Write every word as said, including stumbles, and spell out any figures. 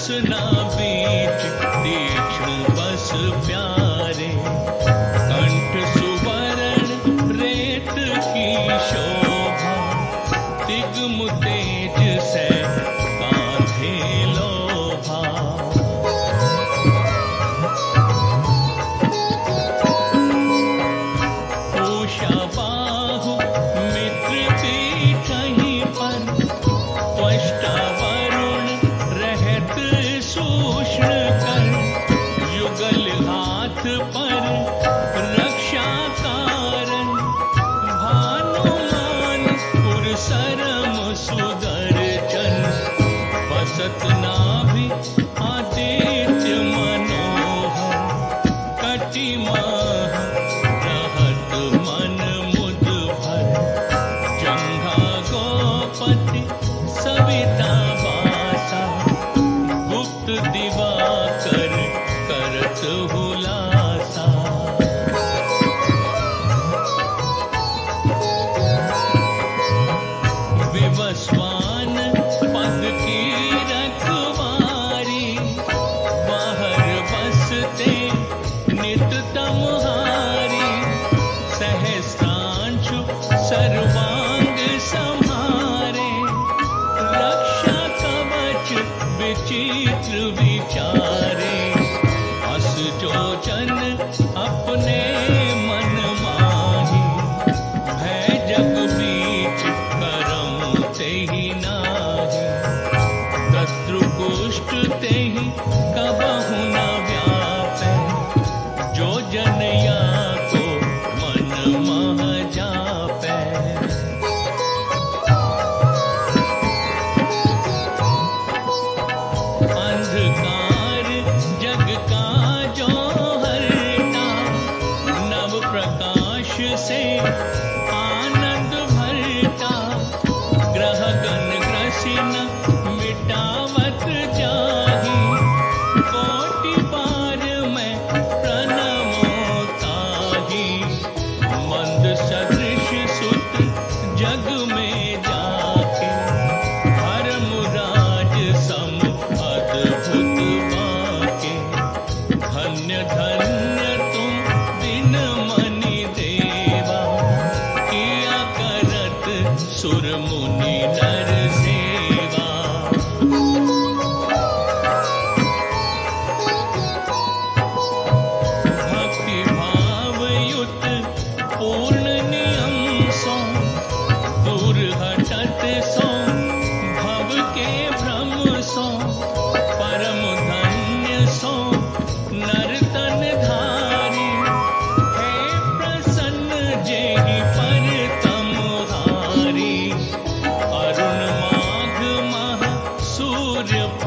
रसना बीच तीक्ष्ण बस प्यारे, कंठ सुवर्ण रेत की शोभा, तिग्म तेज से कांधे लोभा। उषा बाहु मित्र पीठहि पर, त्वष्टा वरुण रहत सूक्ष्म कर, युगल हाथ पर रक्षा कारण, भानुमान पुरसरम सुदर्शन, बसत नाभि आदित्य मनोहर, कटि माह रहत मन मुद भर, जंघा गोपति सविता वासा, गुप्त दिवाकर करत हुलासा। विवस्वान पद की रखवारी, बाहर बसते नित तमहारी, सहस्रांशु सर्वांग संहारे, रक्षा कवच विचित्र विचारे, अस जो जन अपने मन माही, भय जग बीच करम तेहि नाही, दस्रु कुष्ठ तेहि कबहु न व्यापै, जो जन या को मन मह जापै। अंधकार जग का जो हरता, नव प्रकाश से आनंद भरता, ग्रह गण ग्रसिन मिटावत जाहि, कोटि बार मैं प्रणमो ताहि, मंद सदृश सुत जग में जाके, धर्मराज सम अद्भुत बाके, धन्य धन्य तुम दिन मनि देवा, किया करत सुर मुनि नर सेवा। भक्ति भाव युत पूर्ण नियम सो, दूर हटत सो भव के भ्रम सो, परम धन्य सो नर्तन धारी, हे प्रसन्न जेहि पर तमहारी, अरुण माघ मह सूर्य